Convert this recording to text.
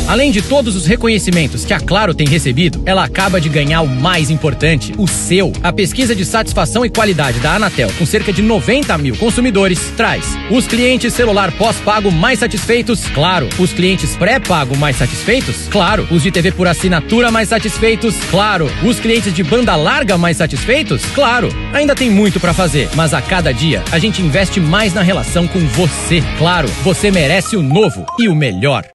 Além de todos os reconhecimentos que a Claro tem recebido, ela acaba de ganhar o mais importante, o seu. A pesquisa de satisfação e qualidade da Anatel, com cerca de 90 mil consumidores, traz os clientes celular pós-pago mais satisfeitos, Claro. Os clientes pré-pago mais satisfeitos, Claro. Os de TV por assinatura mais satisfeitos, Claro. Os clientes de banda larga mais satisfeitos, Claro. Ainda tem muito pra fazer, mas a cada dia a gente investe mais na relação com você. Claro, você merece o novo e o melhor.